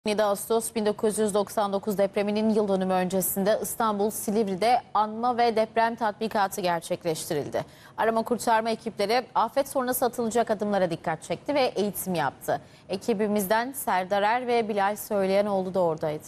17 Ağustos 1999 depreminin yıl dönümü öncesinde İstanbul Silivri'de anma ve deprem tatbikatı gerçekleştirildi. Arama kurtarma ekipleri afet sonrası atılacak adımlara dikkat çekti ve eğitim yaptı. Ekibimizden Serdar Er ve Bilal Söyleyenoğlu da oradaydı.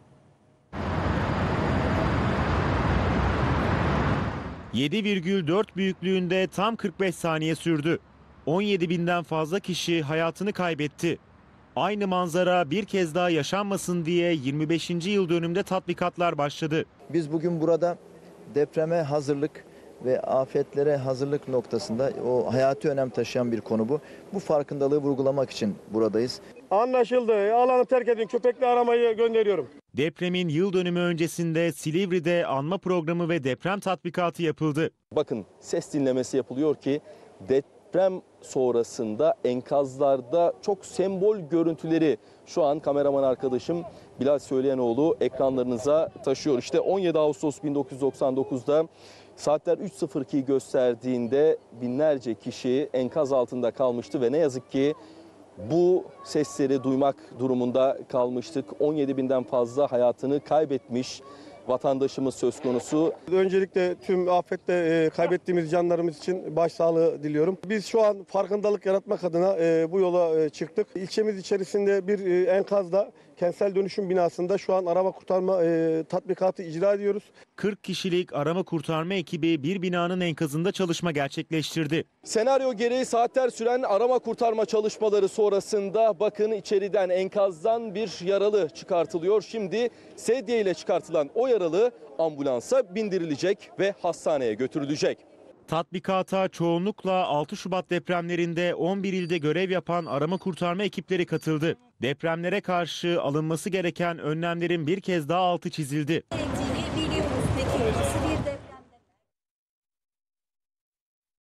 ...7,4 büyüklüğünde tam 45 saniye sürdü. 17 binden fazla kişi hayatını kaybetti. Aynı manzara bir kez daha yaşanmasın diye 25. yıl dönümünde tatbikatlar başladı. Biz bugün burada depreme hazırlık ve afetlere hazırlık noktasında o hayati önem taşıyan bir konu bu. Bu farkındalığı vurgulamak için buradayız. Anlaşıldı. Alanı terk edin. Köpekli aramayı gönderiyorum. Depremin yıl dönümü öncesinde Silivri'de anma programı ve deprem tatbikatı yapıldı. Bakın ses dinlemesi yapılıyor ki deprem sonrasında enkazlarda çok sembol görüntüleri şu an kameraman arkadaşım Bilal Söyleyenoğlu ekranlarınıza taşıyor. İşte 17 Ağustos 1999'da saatler 3.02 gösterdiğinde binlerce kişi enkaz altında kalmıştı ve ne yazık ki bu sesleri duymak durumunda kalmıştık. 17 binden fazla hayatını kaybetmiş vatandaşımız söz konusu. Öncelikle tüm afette kaybettiğimiz canlarımız için başsağlığı diliyorum. Biz şu an farkındalık yaratmak adına bu yola çıktık. İlçemiz içerisinde bir enkazda kentsel dönüşüm binasında şu an arama kurtarma tatbikatı icra ediyoruz. 40 kişilik arama kurtarma ekibi bir binanın enkazında çalışma gerçekleştirdi. Senaryo gereği saatler süren arama kurtarma çalışmaları sonrasında bakın içeriden enkazdan bir yaralı çıkartılıyor. Şimdi sedye ile çıkartılan o yaralı ambulansa bindirilecek ve hastaneye götürülecek. Tatbikata çoğunlukla 6 Şubat depremlerinde 11 ilde görev yapan arama kurtarma ekipleri katıldı. Depremlere karşı alınması gereken önlemlerin bir kez daha altı çizildi. Biliyoruz peki. Nasıl bir deprem?